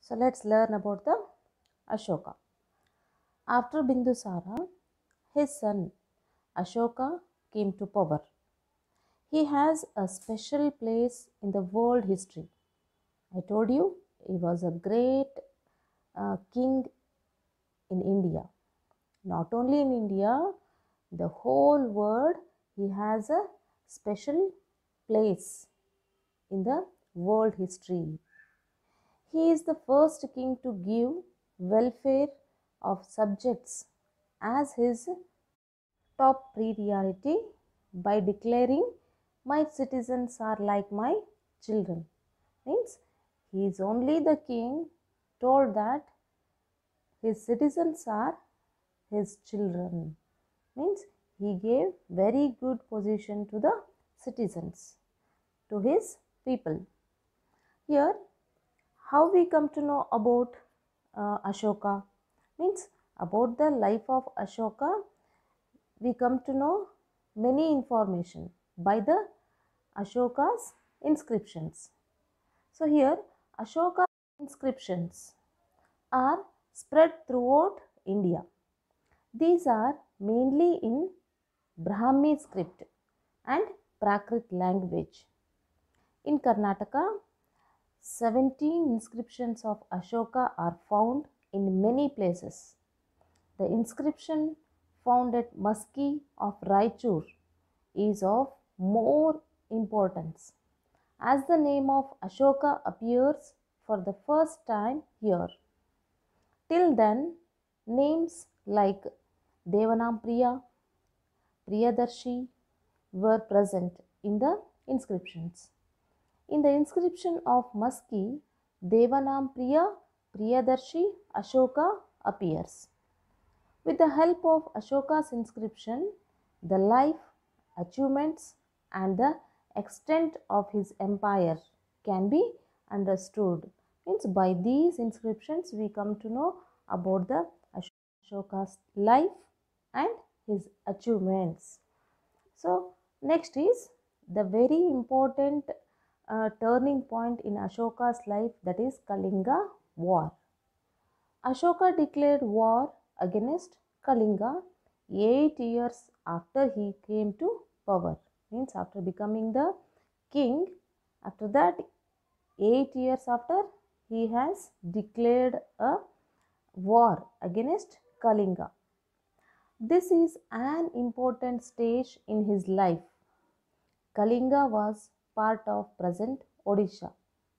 So let's learn about the Ashoka. After Bindusara, his son Ashoka came to power. He has a special place in the world history. I told you he was a great king in India. Not only in India, the whole world, he has a special place in the world history. He is the first king to give welfare of subjects as his top priority by declaring, "My citizens are like my children." Means he is only the king told that his citizens are his children. Means he gave very good position to the citizens, to his people. Here, how we come to know about Ashoka? Means about the life of Ashoka, we come to know many information by the Ashoka's inscriptions. So here, Ashoka inscriptions are spread throughout India. These are mainly in Brahmi script and Prakrit language. In Karnataka, 17 inscriptions of Ashoka are found in many places. The inscription found at Maski of Raichur is of more importance, as the name of Ashoka appears for the first time here. Till then, names like Devanampriya, Priyadarshi were present in the inscriptions. In the inscription of Maski, Devanampriya, Priyadarshi, Ashoka appears. With the help of Ashoka's inscription, the life, achievements, and the extent of his empire can be understood. Means by these inscriptions we come to know about the Ashoka's life and his achievements. So next is the very important turning point in Ashoka's life, that is Kalinga War. Ashoka declared war against Kalinga 8 years after he came to power. Means after becoming the king, after that 8 years after, he has declared a war against Kalinga. This is an important stage in his life. Kalinga was part of present Odisha.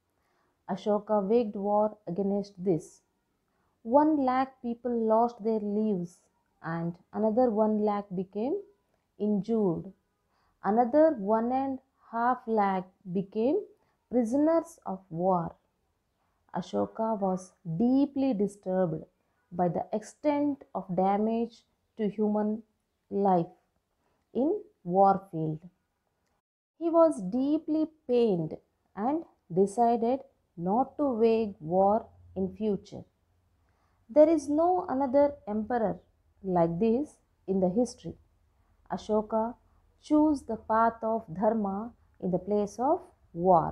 Ashoka waged war against this. 1 lakh people lost their lives and another 1 lakh became injured. Another 1.5 lakh became prisoners of war. Ashoka was deeply disturbed by the extent of damage to human life in warfield. He was deeply pained and decided not to wage war in future. There is no another emperor like this in the history. Ashoka chose the path of dharma in the place of war.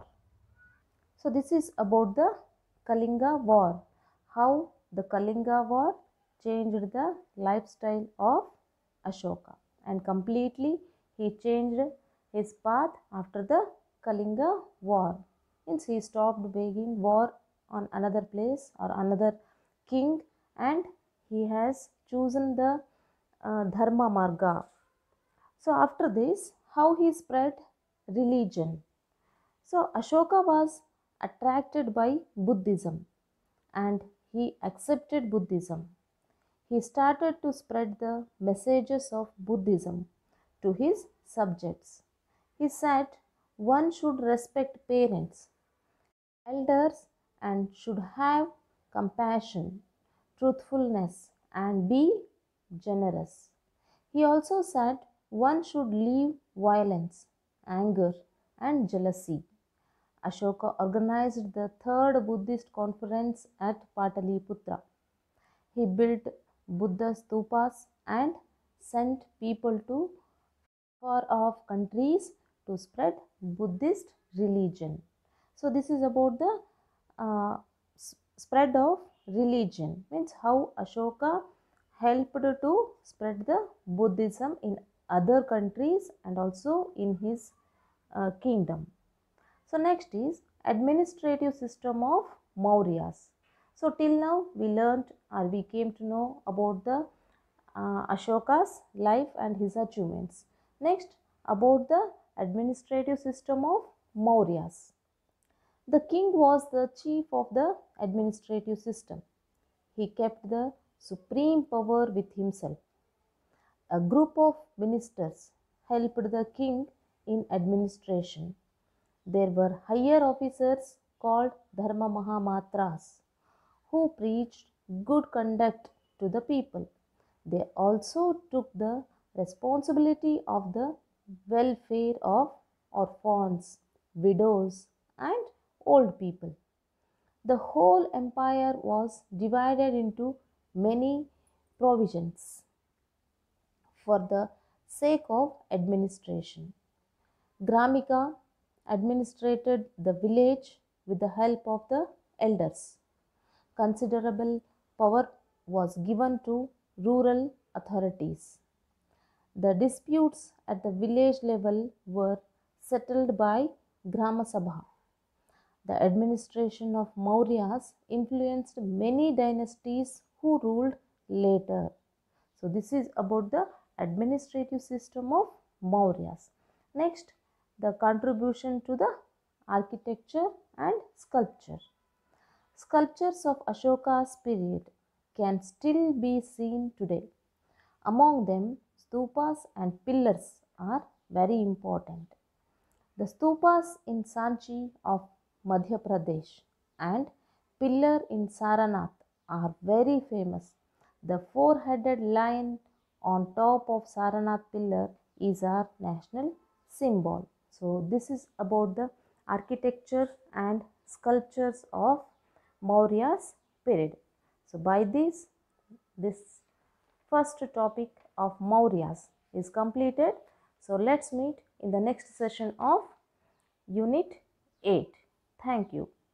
So this is about the Kalinga War. How the Kalinga War changed the lifestyle of Ashoka, and completely he changed his path after the Kalinga War. Means he stopped waging war on another place or another king, and he has chosen the Dharma Marga. So after this, how he spread religion. So Ashoka was attracted by Buddhism and he accepted Buddhism. He started to spread the messages of Buddhism to his subjects. He said one should respect parents, elders, and should have compassion, truthfulness, and be generous. He also said one should leave violence, anger, and jealousy. Ashoka organized the third Buddhist conference at Pataliputra. He built Buddha stupas and sent people to far off countries to spread Buddhist religion. So this is about the uh, spread of religion, means how Ashoka helped to spread the Buddhism in other countries and also in his kingdom. So next is administrative system of Mauryas. So till now we learned or we came to know about the Ashoka's life and his achievements. Next, about the administrative system of Mauryas. The king was the chief of the administrative system. He kept the supreme power with himself. A group of ministers helped the king in administration. There were higher officers called Dharma Mahamatras who preached good conduct to the people. They also took the responsibility of the welfare of orphans, widows, and old people. The whole empire was divided into many provisions for the sake of administration. Gramika administrated the village with the help of the elders. Considerable power was given to rural authorities. The disputes at the village level were settled by Grama Sabha. The administration of Mauryas influenced many dynasties who ruled later. So this is about the administrative system of Mauryas. Next, the contribution to the architecture and sculpture. Sculptures of Ashoka's period can still be seen today. Among them, stupas and pillars are very important. The stupas in Sanchi of Madhya Pradesh and pillar in Saranath are very famous. The four-headed lion on top of Saranath pillar is our national symbol. So this is about the architecture and sculptures of Maurya's period. So by this first topic of Mauryas is completed. So let's meet in the next session of Unit 8. Thank you.